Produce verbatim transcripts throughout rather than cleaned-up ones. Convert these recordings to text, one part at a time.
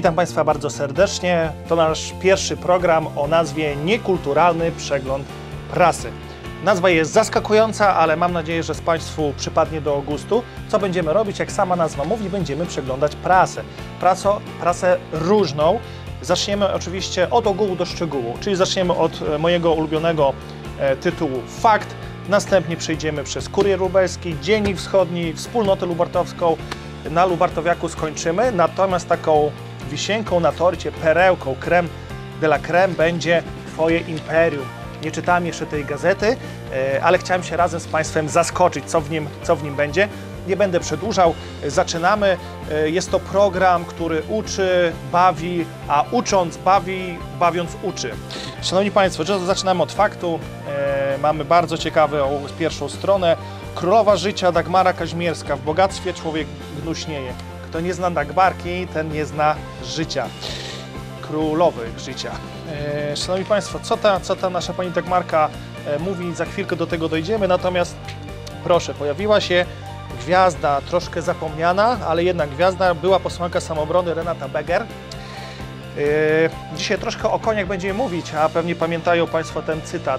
Witam Państwa bardzo serdecznie. To nasz pierwszy program o nazwie Niekulturalny przegląd prasy. Nazwa jest zaskakująca, ale mam nadzieję, że z Państwu przypadnie do gustu. Co będziemy robić? Jak sama nazwa mówi, będziemy przeglądać prasę. Praso, prasę różną. Zaczniemy oczywiście od ogółu do szczegółu, czyli zaczniemy od mojego ulubionego e, tytułu Fakt. Następnie przejdziemy przez Kurier Lubelski, Dziennik Wschodni, Wspólnotę Lubartowską. Na Lubartowiaku skończymy, natomiast taką wisienką na torcie, perełką, creme de la creme będzie Twoje Imperium. Nie czytałem jeszcze tej gazety, ale chciałem się razem z Państwem zaskoczyć, co w nim, co w nim będzie. Nie będę przedłużał, zaczynamy. Jest to program, który uczy, bawi, a ucząc bawi, bawiąc uczy. Szanowni Państwo, zaczynamy od faktu. Mamy bardzo ciekawą pierwszą stronę. Królowa życia Dagmara Kaźmierska. W bogactwie człowiek gnuśnieje. Kto nie zna Dagmarki, ten nie zna życia. Królowy życia. E, szanowni Państwo, co ta, co ta nasza pani Dagmarka e, mówi, za chwilkę do tego dojdziemy, natomiast proszę, pojawiła się gwiazda, troszkę zapomniana, ale jednak gwiazda, była posłanka samoobrony Renata Beger. E, dzisiaj troszkę o koniach będziemy mówić, a pewnie pamiętają Państwo ten cytat,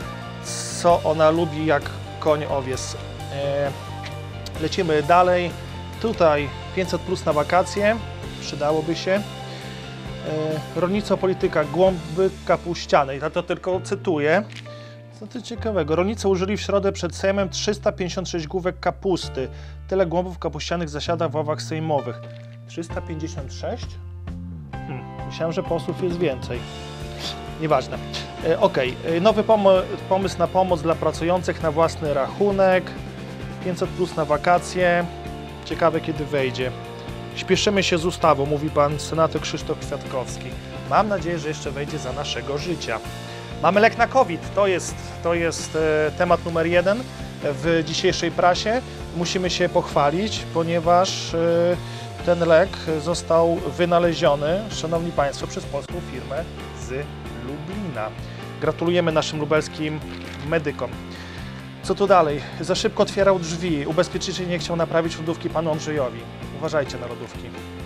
co ona lubi jak koń owies. E, lecimy dalej. Tutaj pięćset plus na wakacje, przydałoby się. E, rolnictwo, polityka, głąby kapuściane. I to tylko cytuję. Co to ciekawego. Rolnicy użyli w środę przed Sejmem trzysta pięćdziesiąt sześć główek kapusty. Tyle głąbów kapuścianych zasiada w ławach sejmowych. trzysta pięćdziesiąt sześć? Hmm, myślałem, że posłów jest więcej. Nieważne. E, ok, nowy pom pomysł na pomoc dla pracujących na własny rachunek. pięćset plus na wakacje. Ciekawe, kiedy wejdzie. Śpieszymy się z ustawą, mówi pan senator Krzysztof Kwiatkowski. Mam nadzieję, że jeszcze wejdzie za naszego życia. Mamy lek na COVID. To jest, to jest e, temat numer jeden w dzisiejszej prasie. Musimy się pochwalić, ponieważ e, ten lek został wynaleziony, szanowni państwo, przez polską firmę z Lublina. Gratulujemy naszym lubelskim medykom. Co tu dalej? Za szybko otwierał drzwi. Ubezpieczyciel nie chciał naprawić lodówki panu Andrzejowi. Uważajcie na lodówki.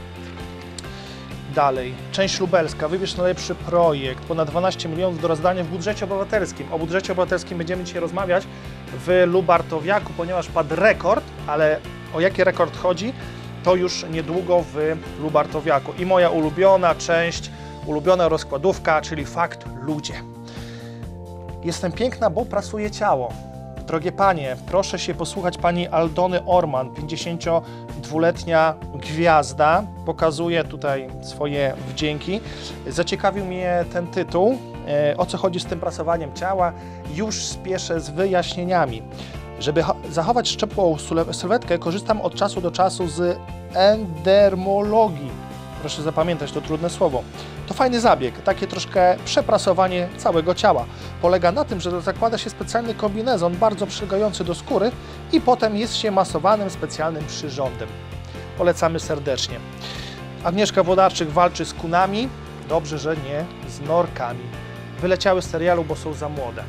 Dalej. Część lubelska. Wybierz najlepszy projekt. Ponad dwanaście milionów do rozdania w budżecie obywatelskim. O budżecie obywatelskim będziemy dzisiaj rozmawiać w Lubartowiaku, ponieważ padł rekord, ale o jaki rekord chodzi, to już niedługo w Lubartowiaku. I moja ulubiona część, ulubiona rozkładówka, czyli Fakt ludzie. Jestem piękna, bo prasuję ciało. Drogie panie, proszę się posłuchać pani Aldony Orman, pięćdziesięciodwuletnia gwiazda, pokazuje tutaj swoje wdzięki. Zaciekawił mnie ten tytuł, o co chodzi z tym prasowaniem ciała. Już spieszę z wyjaśnieniami. Żeby zachować szczupłą sylwetkę, korzystam od czasu do czasu z endermologii. Proszę zapamiętać to trudne słowo. To fajny zabieg, takie troszkę przeprasowanie całego ciała. Polega na tym, że zakłada się specjalny kombinezon, bardzo przylegający do skóry i potem jest się masowanym specjalnym przyrządem. Polecamy serdecznie. Agnieszka Włodarczyk walczy z kunami. Dobrze, że nie z norkami. Wyleciały z serialu, bo są za młode.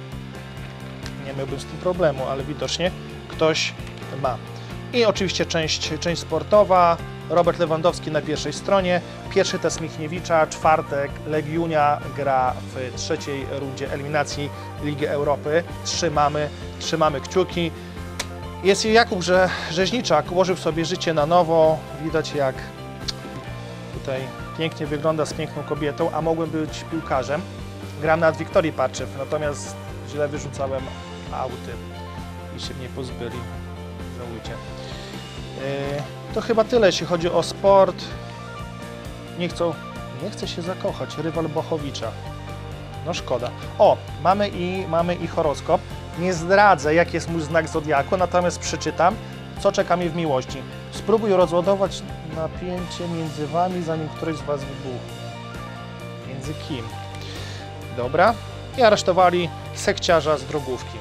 Nie miałbym z tym problemu, ale widocznie ktoś ma. I oczywiście część, część sportowa. Robert Lewandowski na pierwszej stronie. Pierwszy test Michniewicza, czwartek, Legiunia gra w trzeciej rundzie eliminacji Ligi Europy. Trzymamy, trzymamy kciuki. Jest Jakub Rze Rzeźniczak, ułożył sobie życie na nowo. Widać, jak tutaj pięknie wygląda z piękną kobietą, a mogłem być piłkarzem. Gram nad Wiktorii Parczew, natomiast źle wyrzucałem auty i się mnie pozbyli. Żałujcie. Yy, to chyba tyle, jeśli chodzi o sport. Nie chcą, nie chce się zakochać, rywal Bochowicza. No szkoda. O, mamy i, mamy i horoskop. Nie zdradzę, jaki jest mój znak zodiaku, natomiast przeczytam, co czeka mnie w miłości. Spróbuj rozładować napięcie między wami, zanim któryś z was wybuchnie. Między kim? Dobra. I aresztowali sekciarza z drogówki.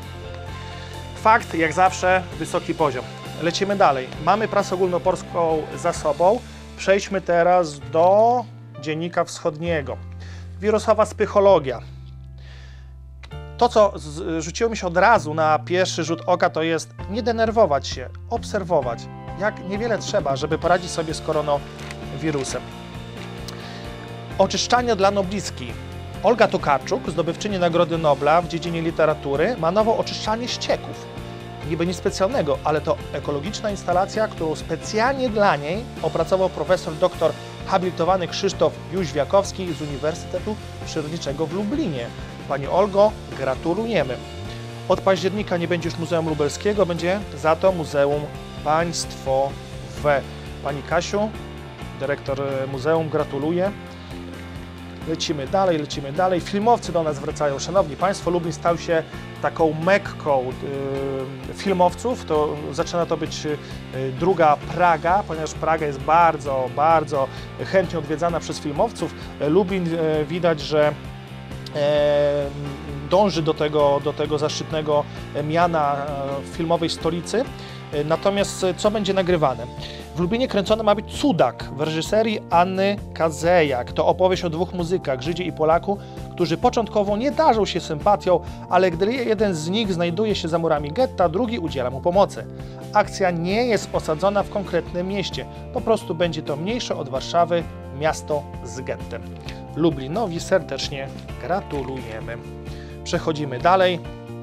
Fakt, jak zawsze, wysoki poziom. Lecimy dalej. Mamy prasę ogólnopolską za sobą. Przejdźmy teraz do Dziennika Wschodniego. Wirusowa spychologia. To, co rzuciło mi się od razu na pierwszy rzut oka, to jest nie denerwować się, obserwować, jak niewiele trzeba, żeby poradzić sobie z koronawirusem. Oczyszczania dla noblistki. Olga Tokarczuk, zdobywczyni Nagrody Nobla w dziedzinie literatury, ma nowe oczyszczanie ścieków. Niby nic specjalnego, ale to ekologiczna instalacja, którą specjalnie dla niej opracował profesor doktor habilitowany Krzysztof Jóźwiakowski z Uniwersytetu Przyrodniczego w Lublinie. Pani Olgo, gratulujemy. Od października nie będzie już Muzeum Lubelskiego, będzie za to Muzeum Państwowe. Pani Kasiu, dyrektor muzeum, gratuluję. Lecimy dalej, lecimy dalej. Filmowcy do nas wracają. Szanowni Państwo, Lublin stał się taką mekką y, filmowców. To zaczyna to być y, druga Praga, ponieważ Praga jest bardzo, bardzo chętnie odwiedzana przez filmowców. Lublin y, widać, że y, dąży do tego, do tego zaszczytnego miana y, filmowej stolicy. Y, natomiast y, co będzie nagrywane? W Lublinie kręcony ma być Cudak w reżyserii Anny Kazejak. To opowieść o dwóch muzykach, Żydzie i Polaku, którzy początkowo nie darzą się sympatią, ale gdy jeden z nich znajduje się za murami getta, drugi udziela mu pomocy. Akcja nie jest osadzona w konkretnym mieście, po prostu będzie to mniejsze od Warszawy miasto z gettem. Lublinowi serdecznie gratulujemy. Przechodzimy dalej.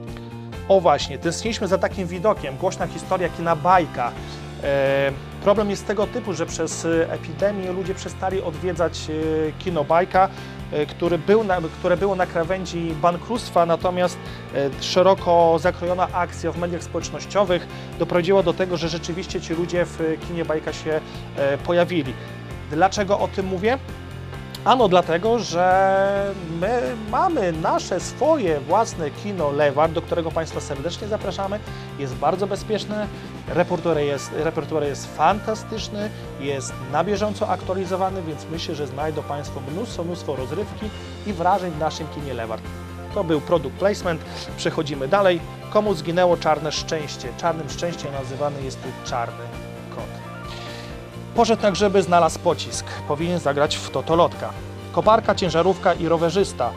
O właśnie, tęskniliśmy za takim widokiem, głośna historia kina Bajka. E, problem jest tego typu, że przez epidemię ludzie przestali odwiedzać e, kino Bajka, e, który był na, które było na krawędzi bankructwa, natomiast e, szeroko zakrojona akcja w mediach społecznościowych doprowadziła do tego, że rzeczywiście ci ludzie w kinie Bajka się e, pojawili. Dlaczego o tym mówię? Ano dlatego, że my mamy nasze swoje własne kino Lewart, do którego Państwa serdecznie zapraszamy. Jest bardzo bezpieczne, repertuar jest, repertuar jest fantastyczny, jest na bieżąco aktualizowany, więc myślę, że znajdą Państwo mnóstwo, mnóstwo rozrywki i wrażeń w naszym kinie Lewart. To był product placement. Przechodzimy dalej. Komu zginęło czarne szczęście? Czarnym szczęściem nazywany jest tu czarny kot. Poszedł na grzyby, znalazł pocisk. Powinien zagrać w totolotka. Koparka, ciężarówka i rowerzysta.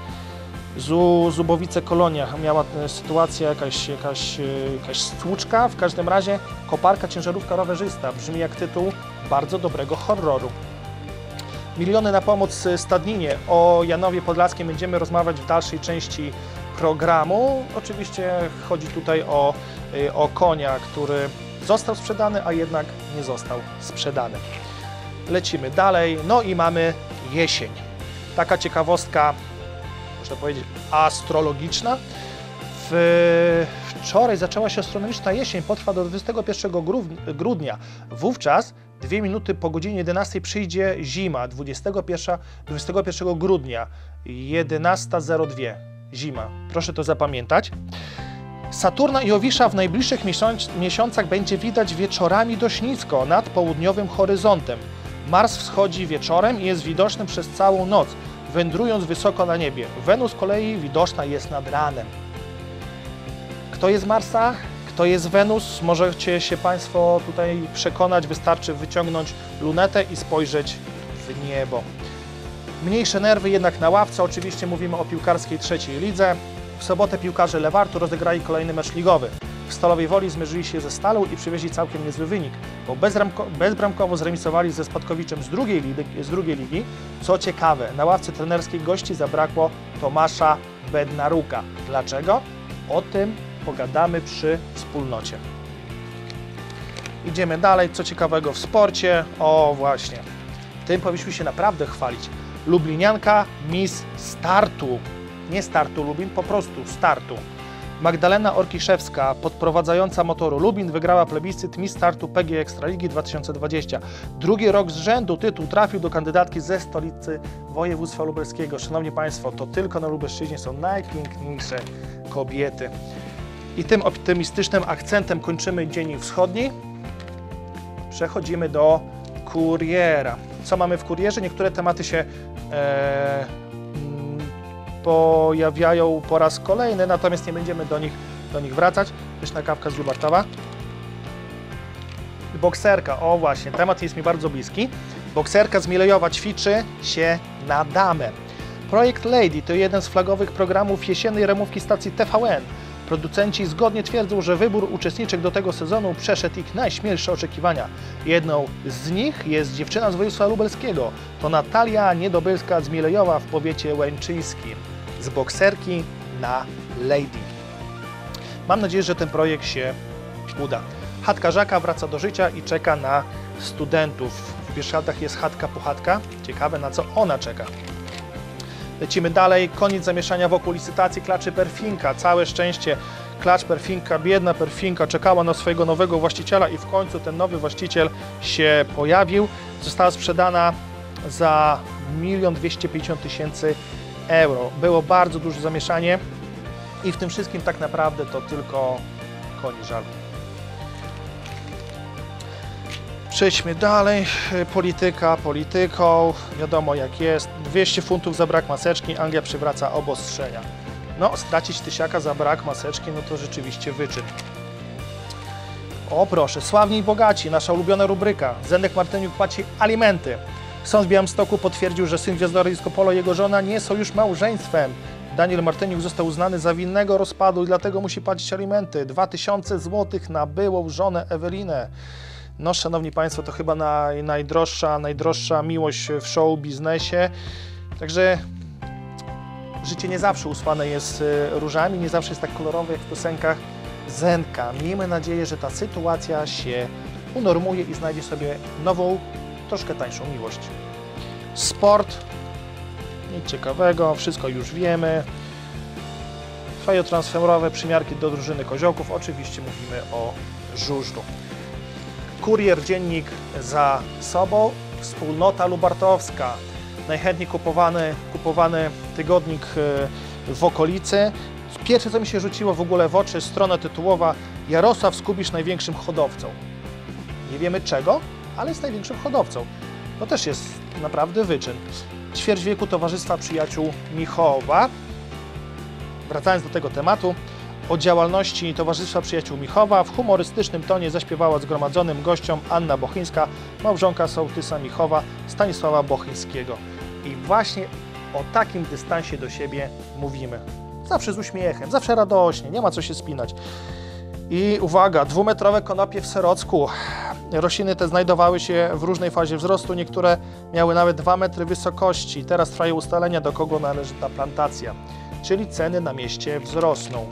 Zubowice Kolonia. Miała sytuacja jakaś, jakaś, jakaś stłuczka. W każdym razie koparka, ciężarówka, rowerzysta. Brzmi jak tytuł bardzo dobrego horroru. Miliony na pomoc stadninie. O Janowie Podlaskim będziemy rozmawiać w dalszej części programu. Oczywiście chodzi tutaj o, o konia, który został sprzedany, a jednak nie został sprzedany. Lecimy dalej. No i mamy jesień. Taka ciekawostka, można powiedzieć, astrologiczna. W... Wczoraj zaczęła się astronomiczna jesień, potrwa do dwudziestego pierwszego grudnia. Wówczas, dwie minuty po godzinie jedenastej przyjdzie zima, dwudziestego pierwszego grudnia, jedenasta zero dwa, zima. Proszę to zapamiętać. Saturna i Jowisza w najbliższych miesiącach będzie widać wieczorami dość nisko nad południowym horyzontem. Mars wschodzi wieczorem i jest widoczny przez całą noc, wędrując wysoko na niebie. Wenus z kolei widoczna jest nad ranem. Kto jest Marsa? Kto jest Wenus? Możecie się Państwo tutaj przekonać, wystarczy wyciągnąć lunetę i spojrzeć w niebo. Mniejsze nerwy jednak na ławce, oczywiście mówimy o piłkarskiej trzeciej lidze. W sobotę piłkarze Lewartu rozegrali kolejny mecz ligowy. W Stalowej Woli zmierzyli się ze Stalą i przywieźli całkiem niezły wynik, bo bezbramko, bezbramkowo zremisowali ze Spadkowiczem z drugiej, ligi, z drugiej ligi. Co ciekawe, na ławce trenerskiej gości zabrakło Tomasza Bednaruka. Dlaczego? O tym pogadamy przy wspólnocie. Idziemy dalej. Co ciekawego w sporcie? O właśnie, tym powinniśmy się naprawdę chwalić. Lublinianka Miss Startu. Nie Startu Lubin, po prostu Startu. Magdalena Orkiszewska, podprowadzająca motoru Lubin, wygrała plebiscyt Miss Startu P G Ekstraligi dwa tysiące dwudziesty. Drugi rok z rzędu tytuł trafił do kandydatki ze stolicy województwa lubelskiego. Szanowni Państwo, to tylko na Lubelszczyźnie są najpiękniejsze kobiety. I tym optymistycznym akcentem kończymy dzień wschodni. Przechodzimy do kuriera. Co mamy w kurierze? Niektóre tematy się e, pojawiają po raz kolejny, natomiast nie będziemy do nich, do nich wracać. Pyszna kawka z Lubartowa. Bokserka, o właśnie, temat jest mi bardzo bliski. Bokserka z Milejowa ćwiczy się na damę. Projekt Lady to jeden z flagowych programów jesiennej ramówki stacji T V N. Producenci zgodnie twierdzą, że wybór uczestniczek do tego sezonu przeszedł ich najśmielsze oczekiwania. Jedną z nich jest dziewczyna z województwa lubelskiego. To Natalia Niedobylska z Milejowa w powiecie łęczyńskim. Z bokserki na lady. Mam nadzieję, że ten projekt się uda. Chatka Żaka wraca do życia i czeka na studentów. W Bieszczadach jest chatka Puchatka. Ciekawe, na co ona czeka. Lecimy dalej. Koniec zamieszania wokół licytacji klaczy Perfinka. Całe szczęście. Klacz Perfinka, biedna Perfinka, czekała na swojego nowego właściciela i w końcu ten nowy właściciel się pojawił. Została sprzedana za milion dwieście pięćdziesiąt tysięcy euro. Było bardzo duże zamieszanie i w tym wszystkim tak naprawdę to tylko koni żal. Przejdźmy dalej. Polityka polityką. Wiadomo jak jest. dwieście funtów za brak maseczki. Anglia przywraca obostrzenia. No, stracić tysiaka za brak maseczki, no to rzeczywiście wyczyn. O proszę, Sławni i Bogaci, nasza ulubiona rubryka. Zenek Martyniuk płaci alimenty. Sąd w Białymstoku potwierdził, że syn gwiazdora disco polo i jego żona nie są już małżeństwem. Daniel Martyniuk został uznany za winnego rozpadu i dlatego musi płacić alimenty. dwa tysiące złotych na byłą żonę Ewelinę. No, szanowni państwo, to chyba naj, najdroższa, najdroższa miłość w show biznesie. Także życie nie zawsze usłane jest różami, nie zawsze jest tak kolorowe jak w piosenkach Zenka. Miejmy nadzieję, że ta sytuacja się unormuje i znajdzie sobie nową, troszkę tańszą miłość. Sport, nic ciekawego, wszystko już wiemy. Fajo transferowe, przymiarki do drużyny Koziołków, oczywiście mówimy o żużlu. Kurier, dziennik za sobą, wspólnota lubartowska. Najchętniej kupowany, kupowany tygodnik w okolicy. Pierwsze, co mi się rzuciło w ogóle w oczy, strona tytułowa: Jarosław Skubisz największym hodowcą. Nie wiemy czego, ale jest największym hodowcą. To też jest naprawdę wyczyn. Ćwierć wieku Towarzystwa Przyjaciół Michowa. Wracając do tego tematu, o działalności Towarzystwa Przyjaciół Michowa w humorystycznym tonie zaśpiewała zgromadzonym gościom Anna Bochyńska, małżonka sołtysa Michowa Stanisława Bochyńskiego. I właśnie o takim dystansie do siebie mówimy. Zawsze z uśmiechem, zawsze radośnie, nie ma co się spinać. I uwaga, dwumetrowe konopie w Serocku. Rośliny te znajdowały się w różnej fazie wzrostu, niektóre miały nawet dwa metry wysokości. Teraz trwają ustalenia, do kogo należy ta plantacja. Czyli ceny na mieście wzrosną.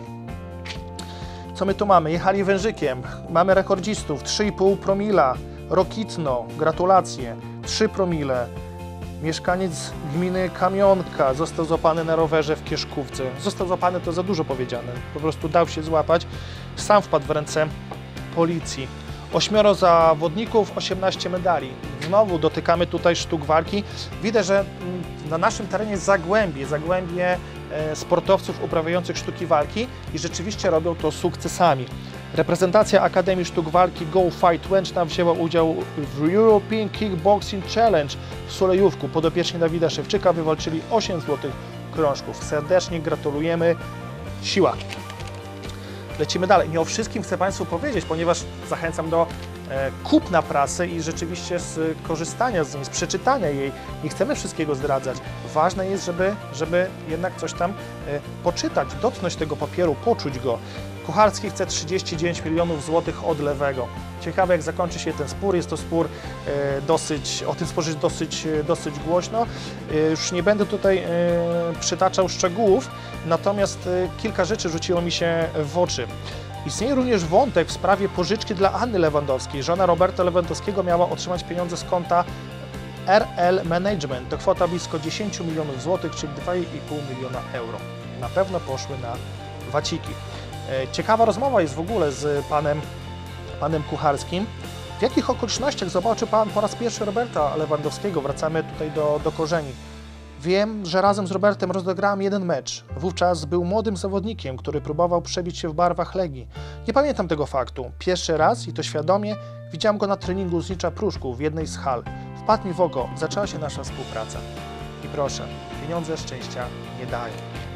Co my tu mamy? Jechali wężykiem, mamy rekordzistów, trzy i pół promila, Rokitno, gratulacje, trzy promile. Mieszkaniec gminy Kamionka został złapany na rowerze w Kieszkówce. Został złapany to za dużo powiedziane, po prostu dał się złapać, sam wpadł w ręce policji. Ośmioro zawodników, osiemnaście medali. Znowu dotykamy tutaj sztuk walki. Widać, że na naszym terenie jest zagłębie, zagłębie sportowców uprawiających sztuki walki i rzeczywiście robią to sukcesami. Reprezentacja Akademii Sztuk Walki Go Fight Łęczna wzięła udział w European Kickboxing Challenge w Sulejówku. Podopieczni Dawida Szewczyka wywalczyli osiem złotych krążków. Serdecznie gratulujemy. Siła! Lecimy dalej. Nie o wszystkim chcę Państwu powiedzieć, ponieważ zachęcam do e, kupna prasy i rzeczywiście z korzystania z niej, z przeczytania jej. Nie chcemy wszystkiego zdradzać. Ważne jest, żeby, żeby jednak coś tam e, poczytać, dotknąć tego papieru, poczuć go. Kucharski chce trzydzieści dziewięć milionów złotych od lewego. Ciekawe, jak zakończy się ten spór. Jest to spór e, dosyć, o tym sporze dosyć, dosyć głośno. E, już nie będę tutaj e, przytaczał szczegółów, natomiast e, kilka rzeczy rzuciło mi się w oczy. Istnieje również wątek w sprawie pożyczki dla Anny Lewandowskiej. Żona Roberta Lewandowskiego miała otrzymać pieniądze z konta R L Management. To kwota blisko dziesięć milionów złotych, czyli dwa i pół miliona euro. Na pewno poszły na waciki. Ciekawa rozmowa jest w ogóle z panem, panem Kucharskim. W jakich okolicznościach zobaczył Pan po raz pierwszy Roberta Lewandowskiego? Wracamy tutaj do, do korzeni. Wiem, że razem z Robertem rozegrałem jeden mecz. Wówczas był młodym zawodnikiem, który próbował przebić się w barwach Legii. Nie pamiętam tego faktu. Pierwszy raz, i to świadomie, widziałem go na treningu z Nicza Pruszków w jednej z hal. Wpadł mi w oko, zaczęła się nasza współpraca. I proszę, pieniądze szczęścia nie dają.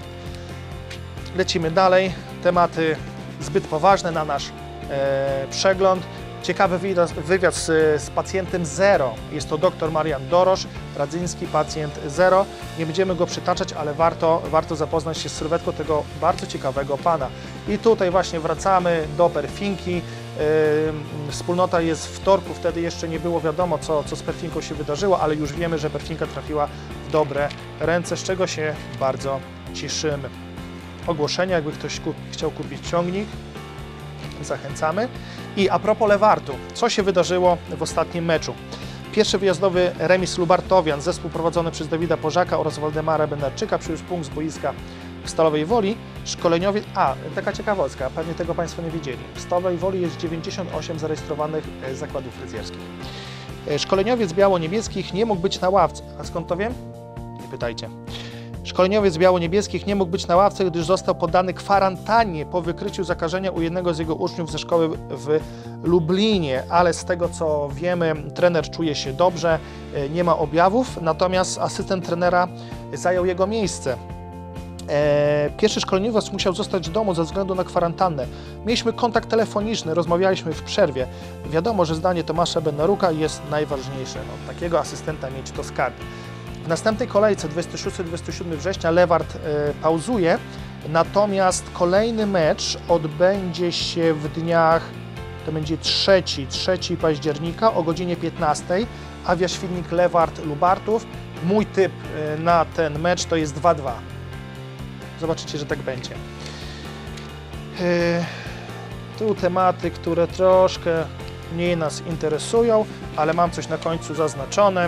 Lecimy dalej. Tematy zbyt poważne na nasz e, przegląd. Ciekawy wywiad, wywiad z, z pacjentem zero. Jest to dr Marian Dorosz, radzyński pacjent zero. Nie będziemy go przytaczać, ale warto, warto zapoznać się z sylwetką tego bardzo ciekawego pana. I tutaj właśnie wracamy do Perfinki. Wspólnota jest w Torku, wtedy jeszcze nie było wiadomo, co, co z Perfinką się wydarzyło, ale już wiemy, że Perfinka trafiła w dobre ręce, z czego się bardzo cieszymy. Ogłoszenia, jakby ktoś kup, chciał kupić ciągnik, zachęcamy. I a propos Lewartu, co się wydarzyło w ostatnim meczu? Pierwszy wyjazdowy remis Lubartowian, zespół prowadzony przez Dawida Pożaka oraz Waldemara Benarczyka, przywiózł punkt z boiska w Stalowej Woli. Szkoleniowiec, a taka ciekawostka, pewnie tego Państwo nie wiedzieli, w Stalowej Woli jest dziewięćdziesiąt osiem zarejestrowanych zakładów fryzjerskich. Szkoleniowiec biało-niebieskich nie mógł być na ławce, a skąd to wiem? Nie pytajcie. Szkoleniowiec biało-niebieskich nie mógł być na ławce, gdyż został poddany kwarantannie po wykryciu zakażenia u jednego z jego uczniów ze szkoły w Lublinie, ale z tego co wiemy, trener czuje się dobrze, nie ma objawów, natomiast asystent trenera zajął jego miejsce. Pierwszy szkoleniowiec musiał zostać w domu ze względu na kwarantannę. Mieliśmy kontakt telefoniczny, rozmawialiśmy w przerwie. Wiadomo, że zdanie Tomasza Bednaruka jest najważniejsze. No, takiego asystenta mieć to skarb. W następnej kolejce dwudziestego szóstego do dwudziestego siódmego września Lewart e, pauzuje, natomiast kolejny mecz odbędzie się w dniach, to będzie trzeciego października o godzinie piętnastej. Awia Świdnik, Lewart, Lubartów. Mój typ e, na ten mecz to jest dwa dwa. Zobaczycie, że tak będzie. E, tu tematy, które troszkę mniej nas interesują, ale mam coś na końcu zaznaczone.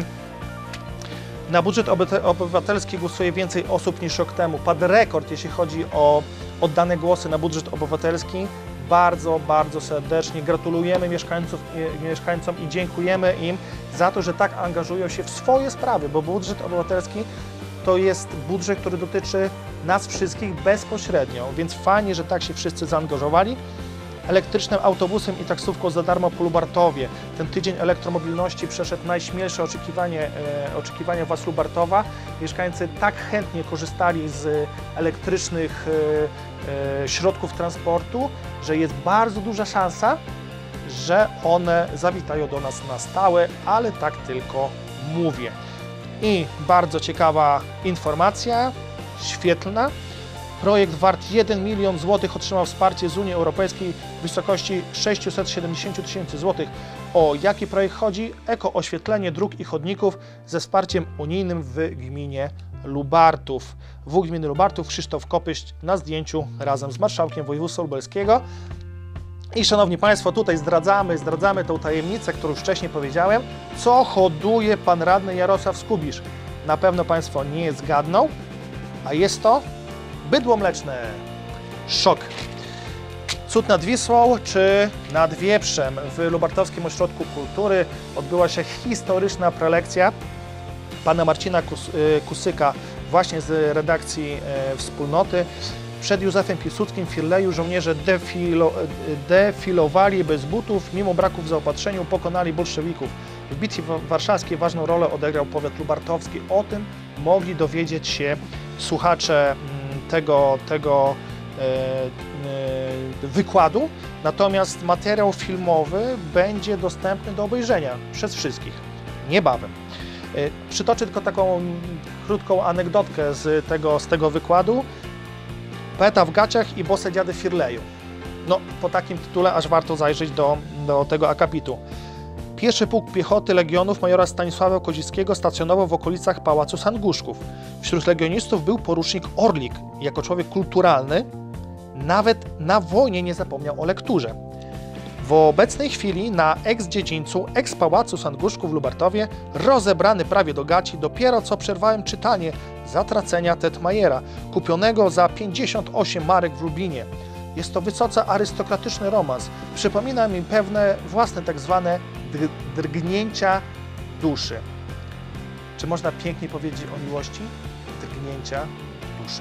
Na budżet obywatelski głosuje więcej osób niż rok temu. Padł rekord, jeśli chodzi o oddane głosy na budżet obywatelski. Bardzo, bardzo serdecznie gratulujemy mieszkańców, mieszkańcom i dziękujemy im za to, że tak angażują się w swoje sprawy, bo budżet obywatelski to jest budżet, który dotyczy nas wszystkich bezpośrednio, więc fajnie, że tak się wszyscy zaangażowali. Elektrycznym autobusem i taksówką za darmo po Lubartowie. Ten tydzień elektromobilności przeszedł najśmielsze oczekiwanie, e, oczekiwania władz Lubartowa. Mieszkańcy tak chętnie korzystali z elektrycznych e, e, środków transportu, że jest bardzo duża szansa, że one zawitają do nas na stałe, ale tak tylko mówię. I bardzo ciekawa informacja, świetlna. Projekt wart jeden milion złotych otrzymał wsparcie z Unii Europejskiej w wysokości sześćset siedemdziesiąt tysięcy złotych. O jaki projekt chodzi? Ekooświetlenie dróg i chodników ze wsparciem unijnym w gminie Lubartów. Wójt gminy Lubartów Krzysztof Kopyś na zdjęciu razem z marszałkiem województwa lubelskiego. I szanowni Państwo, tutaj zdradzamy, zdradzamy tą tajemnicę, którą już wcześniej powiedziałem, co hoduje pan radny Jarosław Skubisz. Na pewno Państwo nie zgadną, a jest to bydło mleczne. Szok. Cud nad Wisłą czy nad Wieprzem? W Lubartowskim Ośrodku Kultury odbyła się historyczna prelekcja pana Marcina Kus Kusyka właśnie z redakcji e, Wspólnoty. Przed Józefem Piłsudskim w Firleju żołnierze defilo defilowali bez butów, mimo braków w zaopatrzeniu pokonali bolszewików. W bitwie warszawskiej ważną rolę odegrał powiat lubartowski. O tym mogli dowiedzieć się słuchacze tego, tego e, e, wykładu, natomiast materiał filmowy będzie dostępny do obejrzenia przez wszystkich niebawem. E, przytoczę tylko taką krótką anegdotkę z tego, z tego wykładu. Poeta w gaciach i bose dziady w Firleju. No, po takim tytule aż warto zajrzeć do, do tego akapitu. Pierwszy pułk piechoty legionów majora Stanisława Kozieckiego stacjonował w okolicach Pałacu Sanguszków. Wśród legionistów był porucznik Orlik. Jako człowiek kulturalny nawet na wojnie nie zapomniał o lekturze. W obecnej chwili na ex-dziedzińcu, ex-Pałacu Sanguszków w Lubartowie, rozebrany prawie do gaci, dopiero co przerwałem czytanie Zatracenia Tetmajera, kupionego za pięćdziesiąt osiem marek w Lublinie. Jest to wysoce arystokratyczny romans. Przypomina mi pewne własne tak zwane drgnięcia duszy. Czy można pięknie powiedzieć o miłości? Drgnięcia duszy.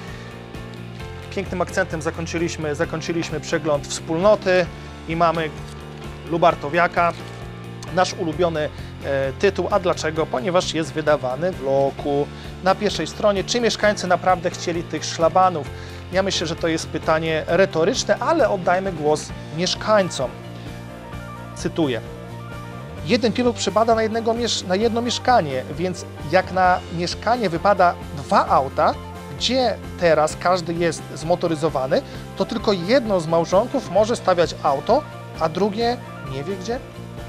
Pięknym akcentem zakończyliśmy, zakończyliśmy przegląd Wspólnoty i mamy Lubartowiaka, nasz ulubiony e, tytuł. A dlaczego? Ponieważ jest wydawany w loku. Na pierwszej stronie, czy mieszkańcy naprawdę chcieli tych szlabanów? Ja myślę, że to jest pytanie retoryczne, ale oddajmy głos mieszkańcom. Cytuję. Jeden pilot przypada na, jednego, na jedno mieszkanie, więc jak na mieszkanie wypada dwa auta, gdzie teraz każdy jest zmotoryzowany, to tylko jedno z małżonków może stawiać auto, a drugie nie wie gdzie?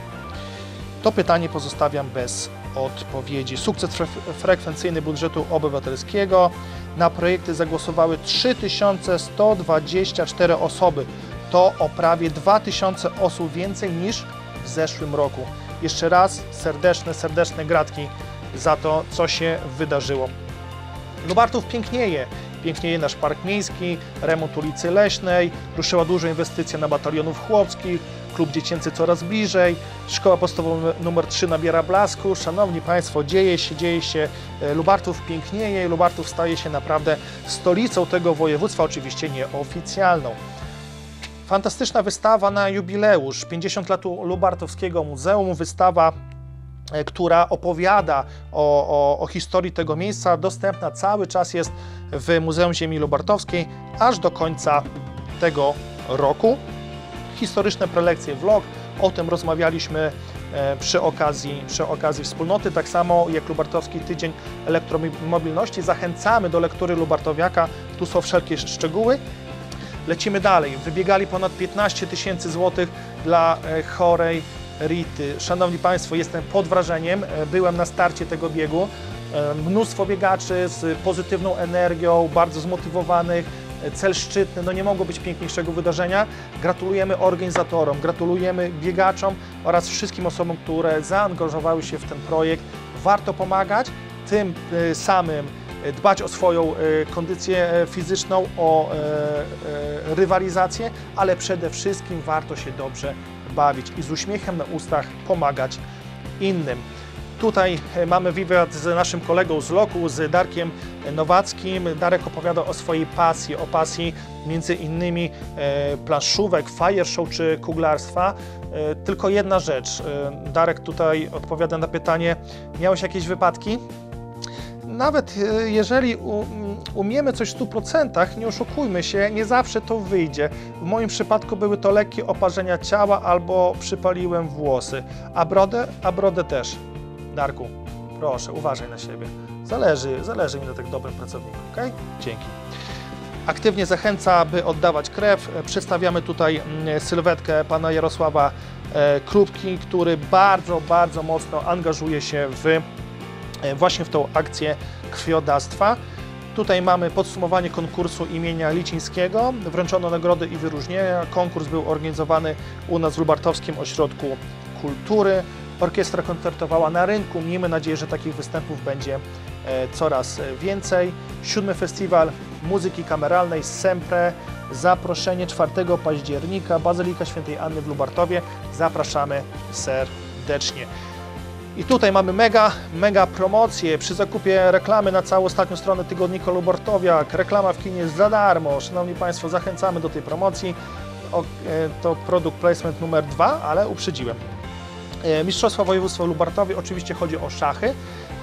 To pytanie pozostawiam bez odpowiedzi. Sukces fre frekwencyjny budżetu obywatelskiego. Na projekty zagłosowały trzy tysiące sto dwadzieścia cztery osoby. To o prawie dwa tysiące osób więcej niż w zeszłym roku. Jeszcze raz serdeczne, serdeczne gratki za to, co się wydarzyło. Lubartów pięknieje. Pięknieje nasz park miejski, remont ulicy Leśnej, ruszyła duża inwestycja na batalionów chłopskich, klub dziecięcy coraz bliżej, szkoła podstawowa numer trzy nabiera blasku. Szanowni Państwo, dzieje się, dzieje się, Lubartów pięknieje, Lubartów staje się naprawdę stolicą tego województwa, oczywiście nieoficjalną. Fantastyczna wystawa na jubileusz, pięćdziesiąt lat Lubartowskiego Muzeum, wystawa, która opowiada o, o, o historii tego miejsca, dostępna cały czas jest w Muzeum Ziemi Lubartowskiej aż do końca tego roku. Historyczne prelekcje, vlog, o tym rozmawialiśmy przy okazji, przy okazji wspólnoty, tak samo jak Lubartowski Tydzień Elektromobilności. Zachęcamy do lektury Lubartowiaka, tu są wszelkie szczegóły. Lecimy dalej, wybiegali ponad piętnaście tysięcy złotych dla chorej Rity. Szanowni Państwo, jestem pod wrażeniem, byłem na starcie tego biegu, mnóstwo biegaczy z pozytywną energią, bardzo zmotywowanych, cel szczytny, no nie mogło być piękniejszego wydarzenia. Gratulujemy organizatorom, gratulujemy biegaczom oraz wszystkim osobom, które zaangażowały się w ten projekt. Warto pomagać, tym samym dbać o swoją kondycję fizyczną, o rywalizację, ale przede wszystkim warto się dobrze bawić i z uśmiechem na ustach pomagać innym. Tutaj mamy wywiad z naszym kolegą z Loku, z Darkiem Nowackim. Darek opowiada o swojej pasji, o pasji między innymi planszówek, fire show czy kuglarstwa. Tylko jedna rzecz, Darek tutaj odpowiada na pytanie, miałeś jakieś wypadki? Nawet jeżeli umiemy coś w stu procentach, nie oszukujmy się, nie zawsze to wyjdzie. W moim przypadku były to lekkie oparzenia ciała albo przypaliłem włosy, a brodę, a brodę też. Darku, proszę, uważaj na siebie. Zależy, zależy mi na tak dobrym pracowniku, ok? Dzięki. Aktywnie zachęca, by oddawać krew. Przedstawiamy tutaj sylwetkę pana Jarosława Krupki, który bardzo, bardzo mocno angażuje się w właśnie w tą akcję krwiodawstwa. Tutaj mamy podsumowanie konkursu imienia Licińskiego. Wręczono nagrody i wyróżnienia. Konkurs był organizowany u nas w Lubartowskim Ośrodku Kultury. Orkiestra koncertowała na rynku. Miejmy nadzieję, że takich występów będzie coraz więcej. Siódmy Festiwal Muzyki Kameralnej Sempre. Zaproszenie czwartego października. Bazylika Świętej Anny w Lubartowie. Zapraszamy serdecznie. I tutaj mamy mega, mega promocję. Przy zakupie reklamy na całą ostatnią stronę tygodnika Lubartowiak, reklama w kinie jest za darmo. Szanowni Państwo, zachęcamy do tej promocji. O, to produkt placement numer dwa, ale uprzedziłem. Mistrzostwa Województwa w Lubartowie, oczywiście chodzi o szachy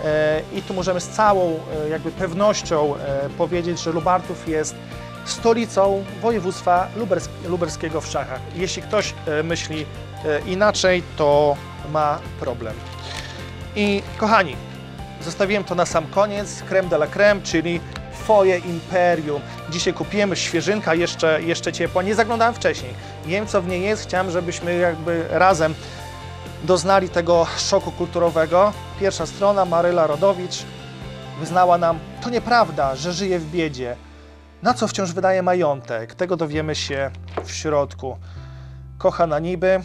i tu możemy z całą jakby pewnością powiedzieć, że Lubartów jest stolicą województwa lubelskiego w szachach. Jeśli ktoś myśli inaczej, to ma problem. I kochani, zostawiłem to na sam koniec, creme de la creme, czyli Foje Imperium. Dzisiaj kupiłem świeżynka, jeszcze, jeszcze ciepła, nie zaglądałem wcześniej. Nie wiem, co w niej jest, chciałem, żebyśmy jakby razem doznali tego szoku kulturowego. Pierwsza strona, Maryla Rodowicz wyznała nam, to nieprawda, że żyje w biedzie. Na co wciąż wydaje majątek? Tego dowiemy się w środku. Kocha na niby.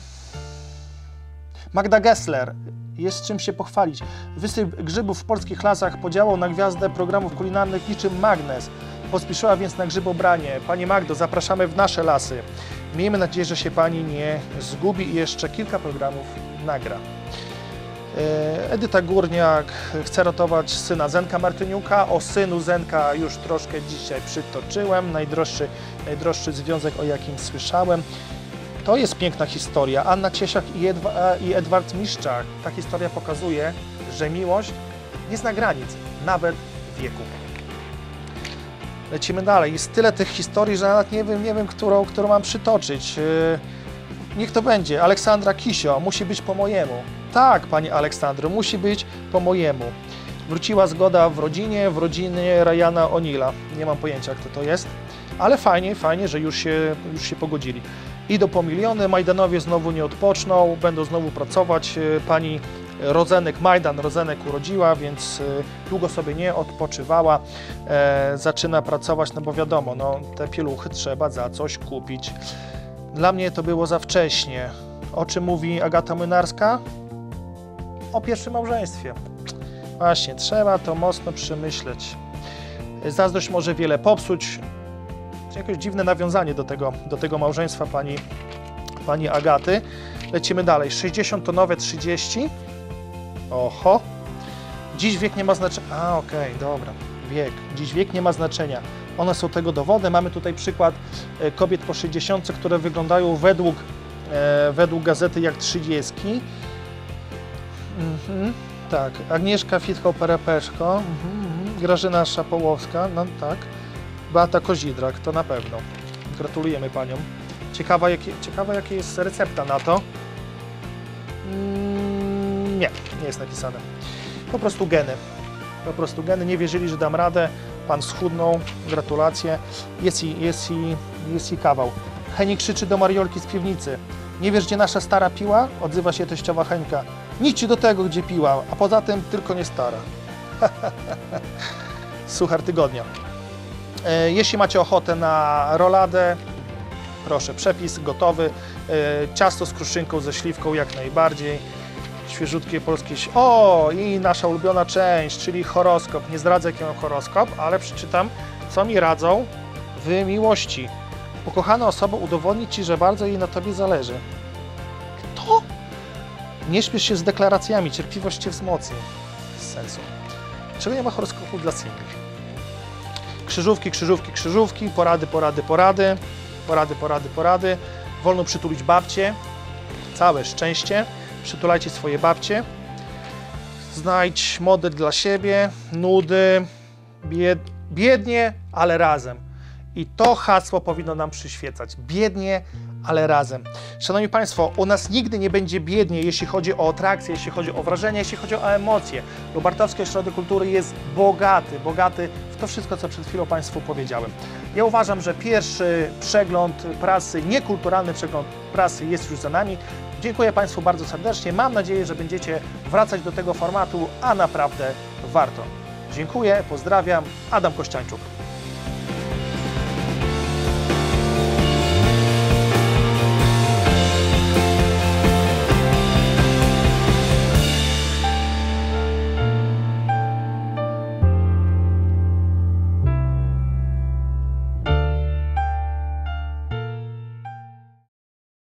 Magda Gessler, jest czym się pochwalić. Wysyp grzybów w polskich lasach podziałał na gwiazdę programów kulinarnych niczym magnes. Pospieszyła więc na grzybobranie. Pani Magdo, zapraszamy w nasze lasy. Miejmy nadzieję, że się Pani nie zgubi i jeszcze kilka programów nagra. Edyta Górniak chce ratować syna Zenka Martyniuka. O synu Zenka już troszkę dzisiaj przytoczyłem. Najdroższy, najdroższy związek, o jakim słyszałem. To jest piękna historia. Anna Ciesiak i, Edwa i Edward Miszczak. Ta historia pokazuje, że miłość nie zna granic, nawet wieku. Lecimy dalej. Jest tyle tych historii, że nawet nie wiem, nie wiem którą, którą mam przytoczyć. Yy, niech to będzie. Aleksandra Kisio, musi być po mojemu. Tak, Pani Aleksandro, musi być po mojemu. Wróciła zgoda w rodzinie, w rodzinie Ryana O'Neilla. Nie mam pojęcia, kto to jest, ale fajnie, fajnie, że już się, już się pogodzili. Idą po miliony, Majdanowie znowu nie odpoczną, będą znowu pracować. Pani Rozenek, Majdan Rozenek urodziła, więc długo sobie nie odpoczywała. E, zaczyna pracować, no bo wiadomo, no, te pieluchy trzeba za coś kupić. Dla mnie to było za wcześnie. O czym mówi Agata Młynarska? O pierwszym małżeństwie. Właśnie, trzeba to mocno przemyśleć. Zazdrość może wiele popsuć. Jakieś dziwne nawiązanie do tego, do tego małżeństwa pani, pani Agaty. Lecimy dalej. sześćdziesięciotonowe trzydzieści. Oho. Dziś wiek nie ma znaczenia. A, okej, okay, dobra. Wiek. Dziś wiek nie ma znaczenia. One są tego dowodem. Mamy tutaj przykład kobiet po sześćdziesiątce, które wyglądają według, e, według gazety jak trzydziestki. Mhm. Tak, Agnieszka Fitko-Perepeszko, mhm. Grażyna Szapołowska, no tak. Beata Kozidrak, to na pewno. Gratulujemy paniom. Ciekawa, jakie, ciekawa, jaka jest recepta na to. Mm, nie, nie jest napisane. Po prostu geny. Po prostu geny. Nie wierzyli, że dam radę. Pan schudnął. Gratulacje. Jest i, jest i, jest i kawał. Heni krzyczy do Mariolki z piwnicy. Nie wiesz, gdzie nasza stara piła? Odzywa się teściowa Henka. Nic ci do tego, gdzie piła, a poza tym tylko nie stara. Suchar tygodnia. E, jeśli macie ochotę na roladę, proszę, przepis gotowy. E, ciasto z kruszynką, ze śliwką jak najbardziej. Świeżutkie polskie... O, i nasza ulubiona część, czyli horoskop. Nie zdradzę, jaki mam horoskop, ale przeczytam, co mi radzą w miłości. Ukochana osoba udowodni ci, że bardzo jej na tobie zależy. Kto? Nie śpiesz się z deklaracjami, cierpliwość cię wzmocni. Bez sensu. Czego nie ma horoskopu dla singli? Krzyżówki, krzyżówki, krzyżówki, porady, porady, porady, porady, porady, porady. Wolno przytulić babcie. Całe szczęście. Przytulajcie swoje babcie. Znajdź model dla siebie. Nudy. Bied... Biednie, ale razem. I to hasło powinno nam przyświecać. Biednie, ale razem. Szanowni Państwo, u nas nigdy nie będzie biednie, jeśli chodzi o atrakcje, jeśli chodzi o wrażenia, jeśli chodzi o emocje. Lubartowski Ośrodek Kultury jest bogaty, bogaty w to wszystko, co przed chwilą Państwu powiedziałem. Ja uważam, że pierwszy przegląd prasy, niekulturalny przegląd prasy jest już za nami. Dziękuję Państwu bardzo serdecznie. Mam nadzieję, że będziecie wracać do tego formatu, a naprawdę warto. Dziękuję, pozdrawiam. Adam Kościańczuk.